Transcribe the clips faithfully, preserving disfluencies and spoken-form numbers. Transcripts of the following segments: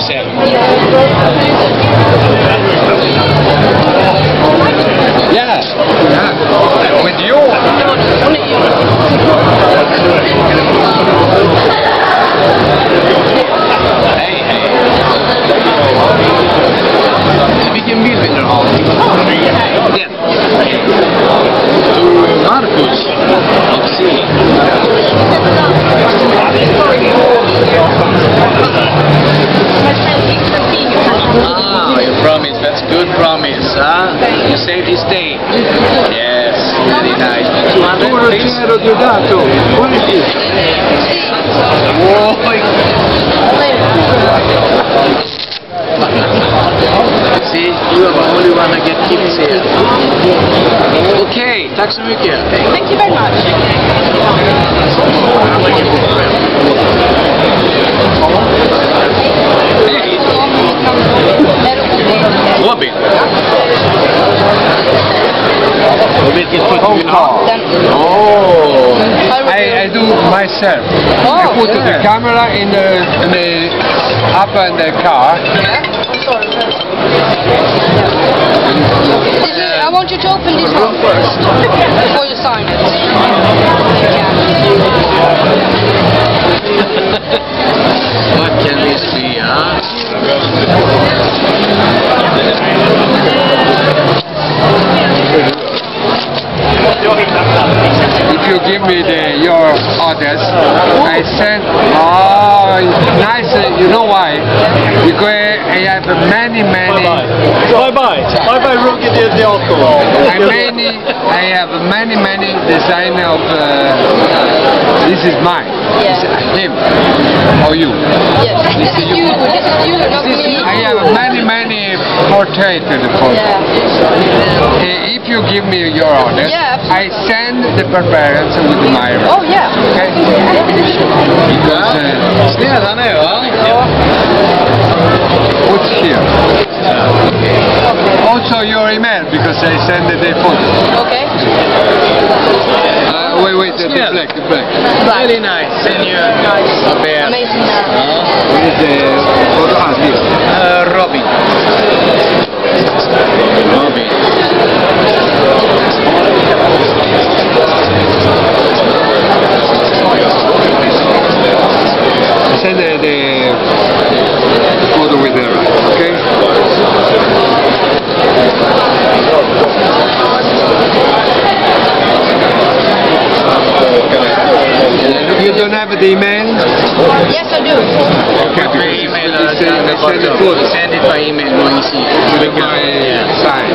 yourself. Yeah. Yeah. With you. Hej, hej. Vilken bild vill du ha? Den. Marcus. Ah, you promise. That's good promise, huh? You saved his day. Yes, very nice. two hundred, please. Ruggero Deodato. What is this? Oh, see, you are the only one that get gifts here. Okay, tack så mycket. Thank you very much. Robin. Vilken foto vill du ha? Oh, I, I do myself. Oh, I put yeah. the camera in the, in the up in the car. Yeah? I'm sorry. This is, I want you to open this one first before you sign it. What can this be, huh? If you give me the, your orders, I send. Oh, nice. You know why? Because I have many, many. Bye bye. Bye bye, Ruggero Deodato. I many. I have many, many design of. Uh, this is mine. Yeah. This is him. Or you. Yes, this is you. This is you, not me. I have many, many portraits in the photo. Yeah. Uh, If you give me your orders, Yeah, I send the Barbarians with my. Oh, yeah. Okay. Because uh, Snäll han är, va? what's here? Also your email because I send the photo. Okay. Uh, wait, wait, the, the black, the black. Very nice. Send you a bear. Amazing. What is the photo? Ah, this. Uh, Robin. Robin. Send the, the photo with the right, okay? You don't have the email? Yes, I do. Okay, The email they address send, on the they send the bottom. photo Send it by email, no easy. with my sign.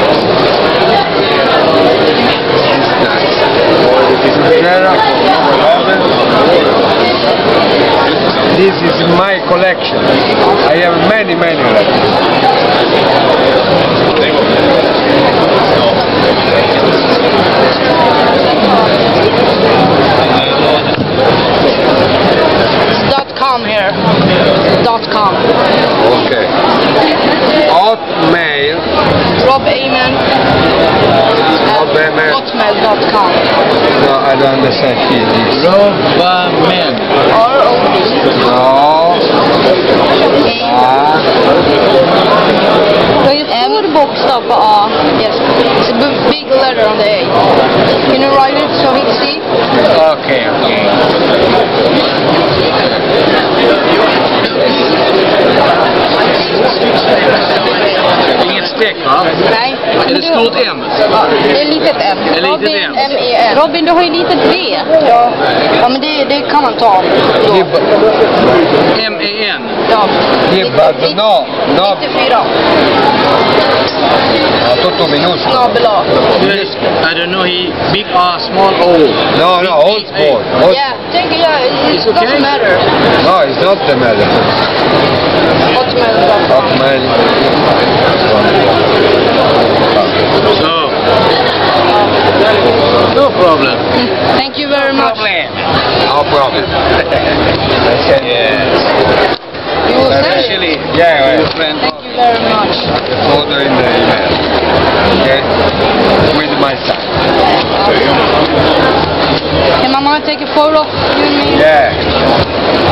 This is my collection. I have many, many Dot com here. Dot com. Okay. Hotmail. Rob Amen. Rob Amen. Hotmail dot com. No, I don't understand here. This. Robin. R O B. No. Ah. Det är ju stor bokstav på A. Yes. It's a b- big letter on the A. Can you write it so he can see? Okay, okay. Inget streck, va? Nej. Är det stort M? Ja, det är litet M. Ett litet Robin, M. M E N. Robin, du har ju litet V. Ja. Ja, men det, det kan man ta då. M E N. Ja. Yeah, but no, no. nittiofyra. Ja, tutto minuscolo. Snabel A. I don't know, he big R, small O. No, no, old sport. Old Yeah, take it, yeah, it, It's it okay? doesn't matter. No, it's not the matter. Hotmail dot com. Hotmail. So, no problem. Thank you very much. No problem. Yes. You will send it. Actually, Yeah, your yeah. friend. Thank you very much. Photo in the email. Okay? With my son. Can Mama take a photo of you and me? Yeah.